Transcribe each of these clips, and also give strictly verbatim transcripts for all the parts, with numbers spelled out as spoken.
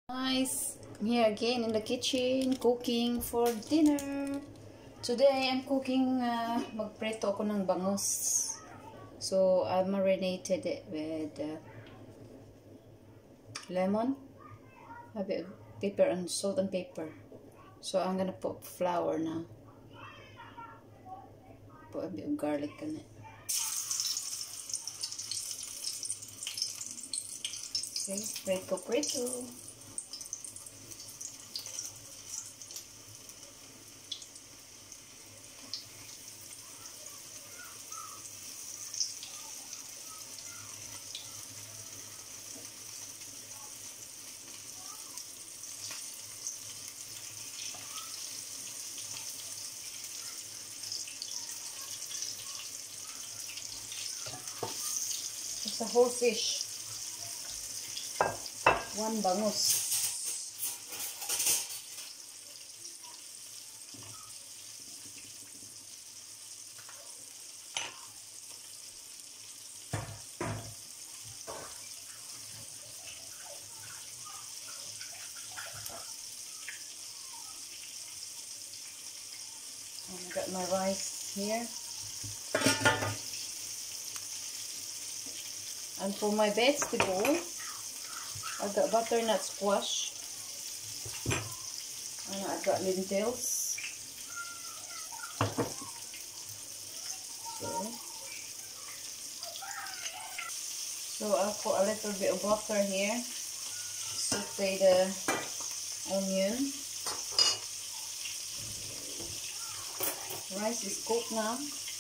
Guys, I'm here again in the kitchen cooking for dinner. Today I'm cooking uh, magpreto ako ng bangus. So I marinated it with uh, lemon, a bit of pepper and salt and pepper. So I'm gonna put flour now. Put a bit of garlic in it. Okay, preto preto. It's a whole fish. One bangus. I got my rice here. And for my vegetable, I've got butternut squash, and I've got lentils. So, so I'll put a little bit of butter here, saute the onion. Rice is cooked now.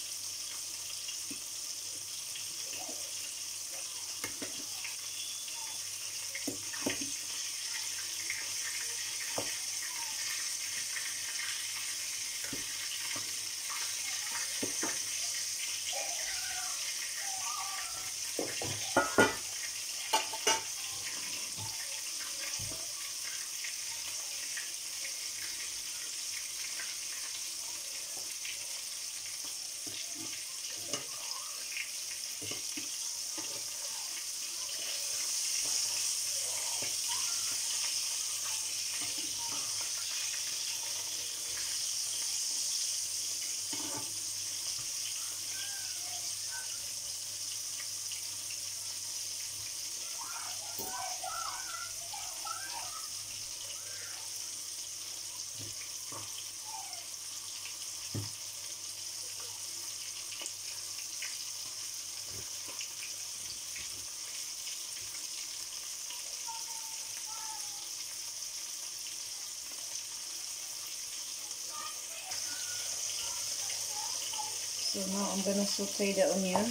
So now I'm gonna saute the onion.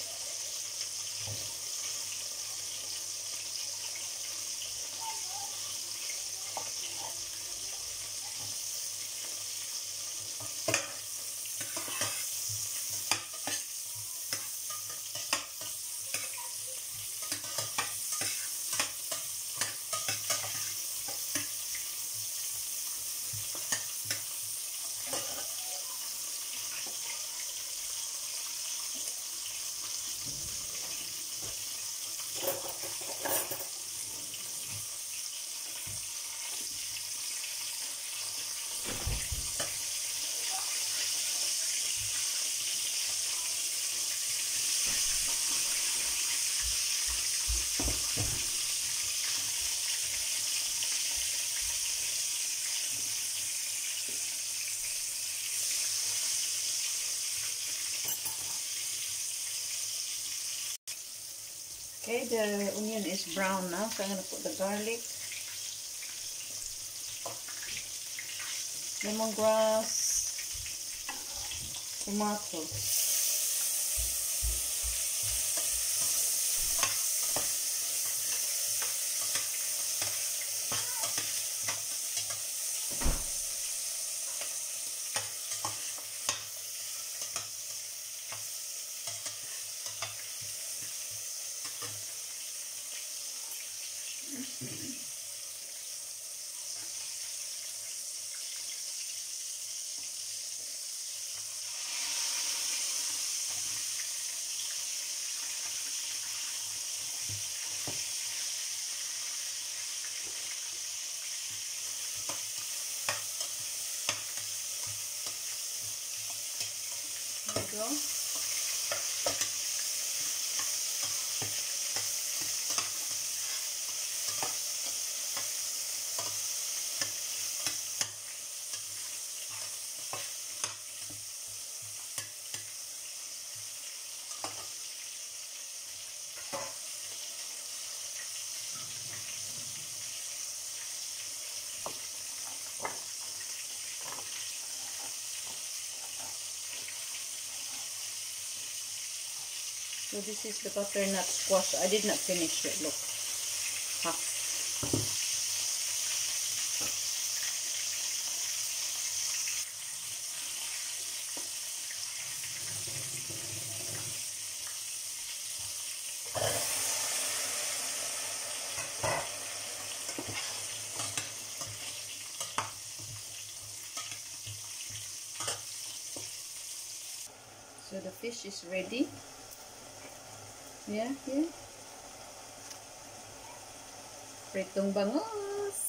Okay, the onion is brown now, so I'm going to put the garlic, lemongrass, tomato. go. So this is the butternut squash. I did not finish it. Look. Ha. So the fish is ready. Yeah, yeah. Pritong bangus.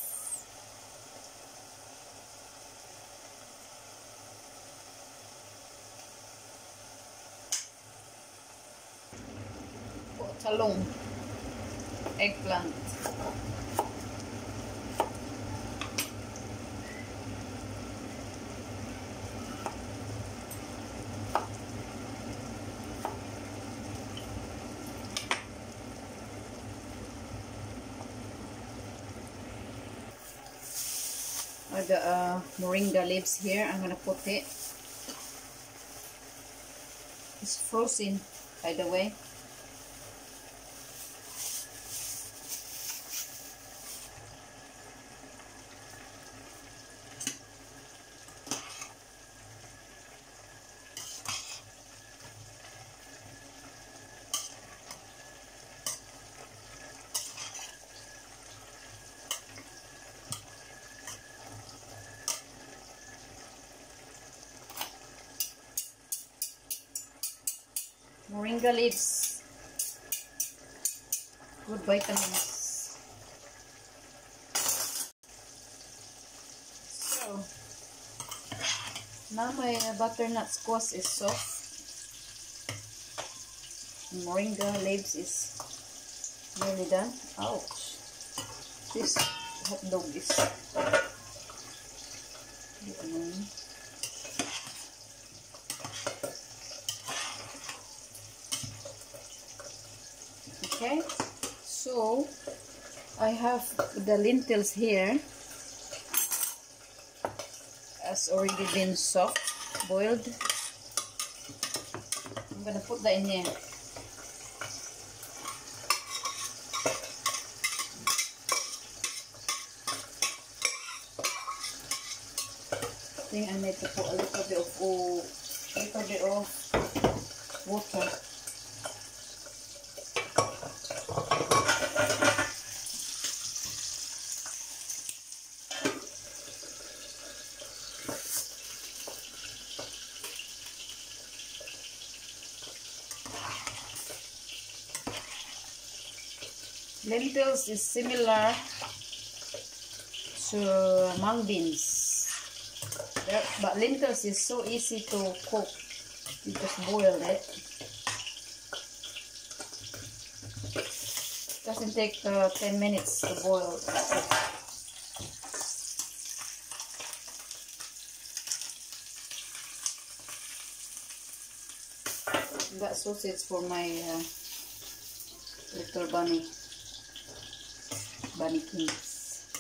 Oh, talong. Eggplant. The uh, morringa leaves here. I'm gonna put it. It's frozen, by the way. Moringa leaves, good vitamins. So now my butternut squash is soft. Moringa leaves is nearly done. Ouch! This hot dog is annoying. Okay, so I have the lentils here, has already been soft boiled. I'm gonna put that in here. I think I need to put a little bit of oh, a little bit of water. Lentils is similar to mung beans, but lentils is so easy to cook. You just boil it. It doesn't take uh, ten minutes to boil. That sausage for my uh, little bunny. Bunny kings.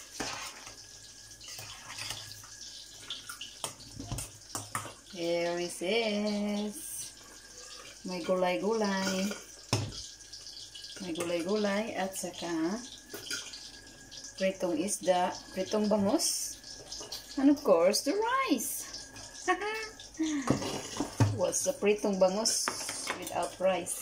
Here it is. May gulay-gulay. May gulay-gulay at saka pritong isda, pritong bangus, and of course the rice. What's the pritong bangus without rice?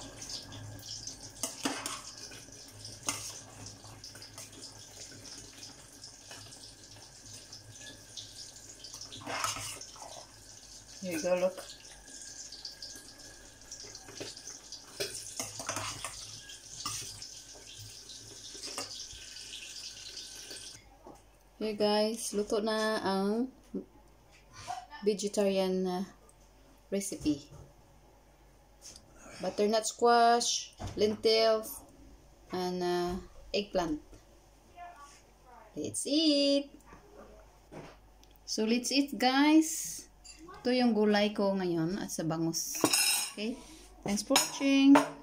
Here you go, look. Here guys, luto na ang vegetarian uh, recipe. butternut squash, lentils, and uh, eggplant. Let's eat! So, let's eat, guys! Ito yung gulay ko ngayon at sa bangus. Okay? Thanks for watching!